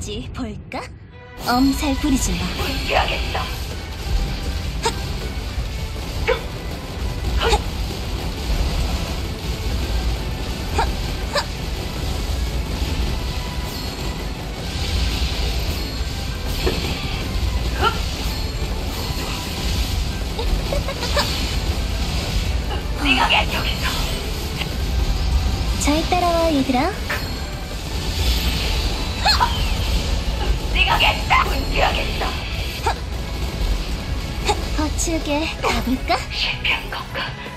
건지 볼까? 엄살 부리지 마. 문제하겠어. 네가 저기서. 잘 따라와, 얘들아. 네가 겠다. 문제하겠어. 거칠게 가볼까? 실패한 건가?